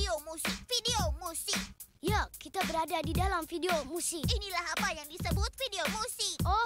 video musik. Video musik. Ya, kita berada di dalam video musik. Inilah apa yang disebut video musik. Oh,